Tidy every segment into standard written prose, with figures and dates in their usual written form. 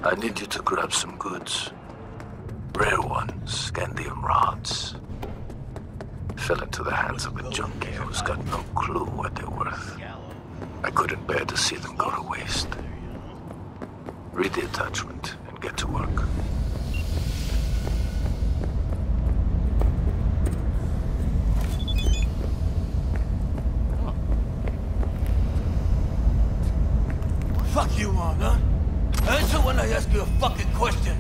I need you to grab some goods. Rare ones, scandium rods. Fell into the hands of a junkie who's got no clue what they're worth. I couldn't bear to see them go to waste. Read the attachment and get to work. Fuck you on, huh? Answer when I ask you a fucking question.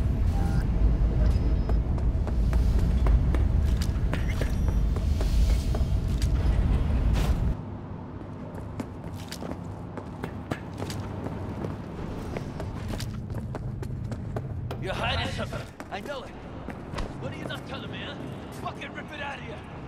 You're hiding something. I know it. What are you not telling me, huh? Fucking rip it out of you.